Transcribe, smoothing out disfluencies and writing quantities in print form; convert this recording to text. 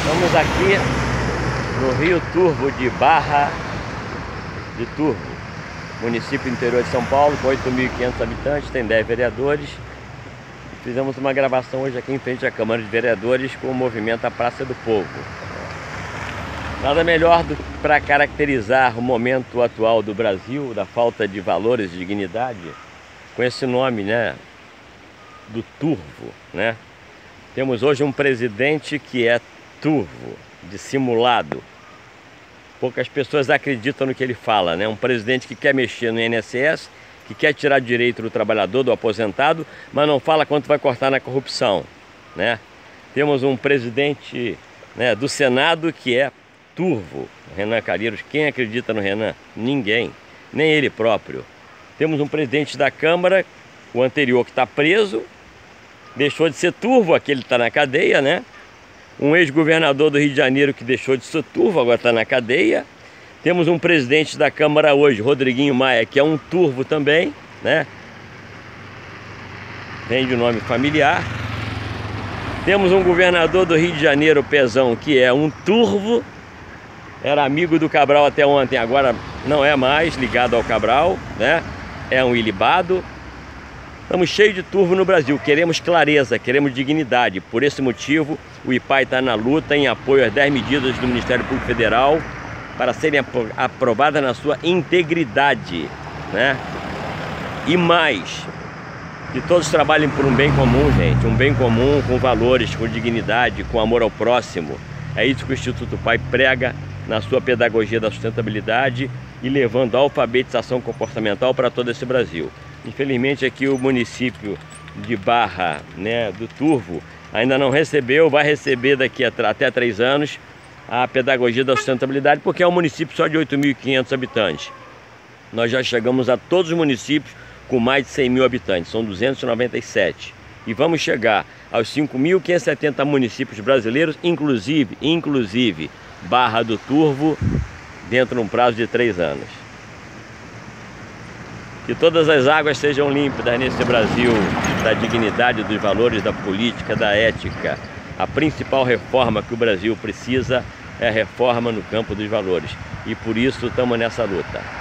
Estamos aqui no Rio Turvo de Barra de Turvo, município interior de São Paulo, com 8.500 habitantes, tem 10 vereadores. Fizemos uma gravação hoje aqui em frente à Câmara de Vereadores com o movimento A Praça do Povo. Nada melhor para caracterizar o momento atual do Brasil, da falta de valores e dignidade, com esse nome, né, do turvo, né? Temos hoje um presidente que é turvo, dissimulado. Poucas pessoas acreditam no que ele fala, né? Um presidente que quer mexer no INSS, que quer tirar direito do trabalhador, do aposentado, mas não fala quanto vai cortar na corrupção, né? Temos um presidente, né, do Senado que é turvo, Renan Calheiros. Quem acredita no Renan? Ninguém, nem ele próprio. Temos um presidente da Câmara, o anterior, que está preso, deixou de ser turvo, aquele está na cadeia, né? Um ex-governador do Rio de Janeiro que deixou de ser turvo, agora está na cadeia. Temos um presidente da Câmara hoje, Rodriguinho Maia, que é um turvo também, né? Vem de nome familiar. Temos um governador do Rio de Janeiro, Pezão, que é um turvo. Era amigo do Cabral até ontem, agora não é mais ligado ao Cabral, né? É um ilibado. Estamos cheios de turvo no Brasil, queremos clareza, queremos dignidade. Por esse motivo, o IPAI está na luta em apoio às 10 medidas do Ministério Público Federal para serem aprovadas na sua integridade, né? E mais, que todos trabalhem por um bem comum, gente, um bem comum com valores, com dignidade, com amor ao próximo. É isso que o Instituto PAI prega na sua pedagogia da sustentabilidade e levando a alfabetização comportamental para todo esse Brasil. Infelizmente aqui o município de Barra, né, do Turvo ainda não recebeu, vai receber daqui até 3 anos a pedagogia da sustentabilidade, porque é um município só de 8.500 habitantes. Nós já chegamos a todos os municípios com mais de 100 mil habitantes, são 297. E vamos chegar aos 5.570 municípios brasileiros, inclusive Barra do Turvo, dentro de um prazo de 3 anos. Que todas as águas sejam límpidas nesse Brasil da dignidade, dos valores, da política, da ética. A principal reforma que o Brasil precisa é a reforma no campo dos valores. E por isso estamos nessa luta.